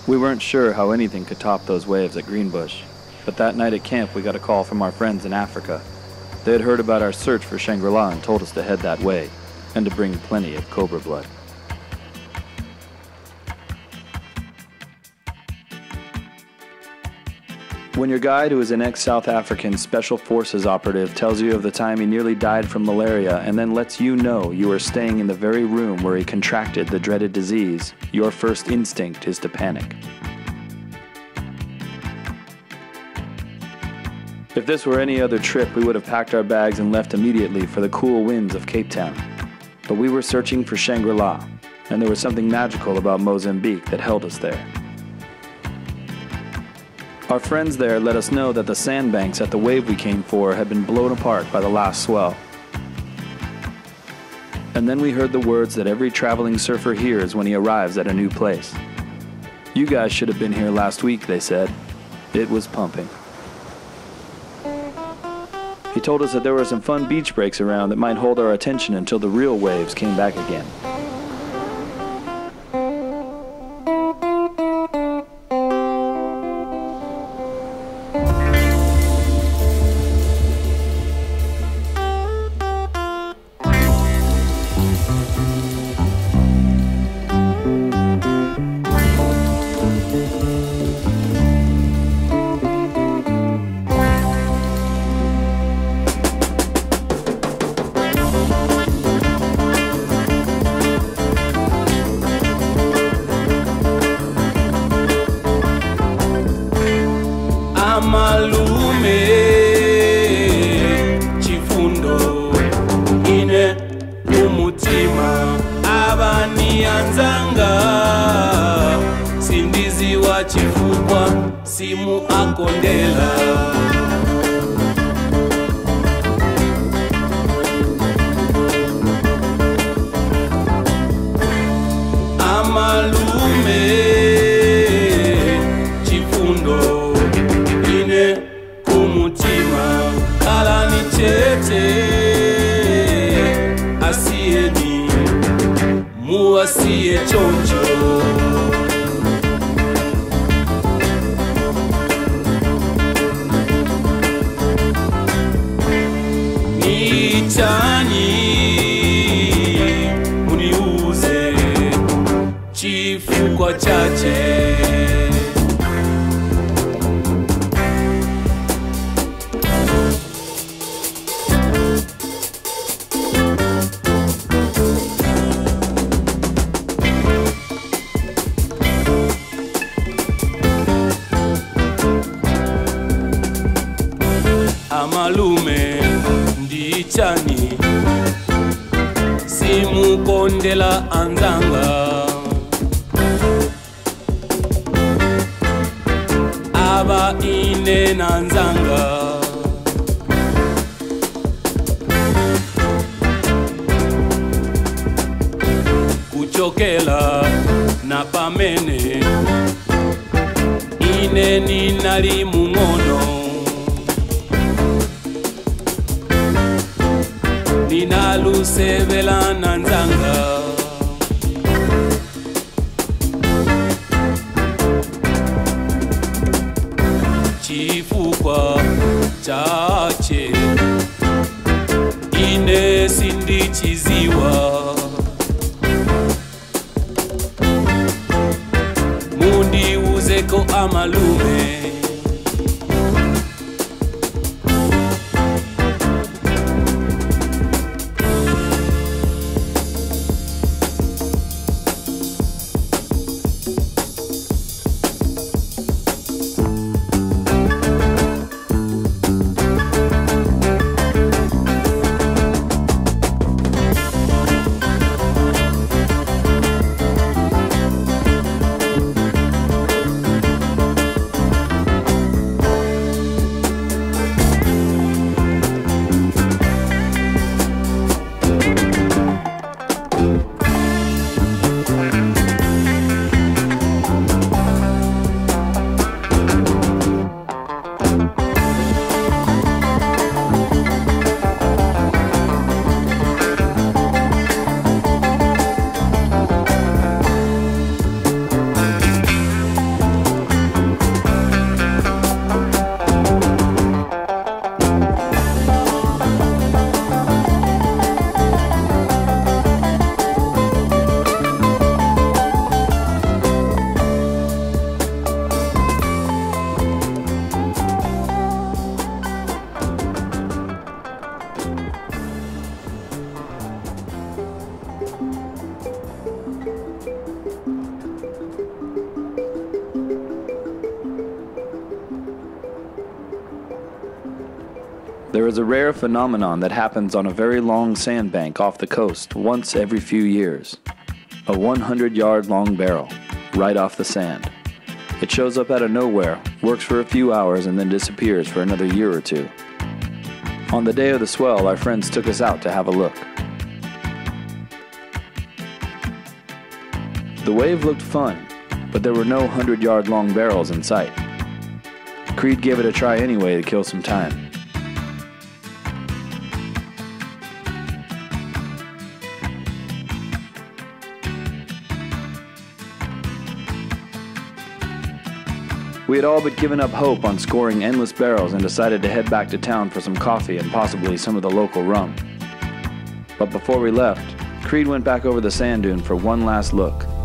We weren't sure how anything could top those waves at Greenbush, but that night at camp we got a call from our friends in Africa. They had heard about our search for Shangri-La and told us to head that way, and to bring plenty of cobra blood. When your guide, who is an ex-South African Special Forces operative, tells you of the time he nearly died from malaria and then lets you know you are staying in the very room where he contracted the dreaded disease, your first instinct is to panic. If this were any other trip, we would have packed our bags and left immediately for the cool winds of Cape Town. But we were searching for Shangri-La, and there was something magical about Mozambique that held us there. Our friends there let us know that the sandbanks at the wave we came for had been blown apart by the last swell. And then we heard the words that every traveling surfer hears when he arrives at a new place. You guys should have been here last week, they said. It was pumping. He told us that there were some fun beach breaks around that might hold our attention until the real waves came back again. Amalume ndichani simukondela anzanga aba ine nanzanga kuchokela na pamene ine ninali mungono ninalusevela nanzanga chifukwa chache ine sindichiziwa mundiuzeko amalume There is a rare phenomenon that happens on a very long sandbank off the coast once every few years. A 100-yard long barrel, right off the sand. It shows up out of nowhere, works for a few hours, and then disappears for another year or two. On the day of the swell, our friends took us out to have a look. The wave looked fun, but there were no 100-yard long barrels in sight. Creed gave it a try anyway to kill some time. We had all but given up hope on scoring endless barrels and decided to head back to town for some coffee and possibly some of the local rum. But before we left, Creed went back over the sand dune for one last look.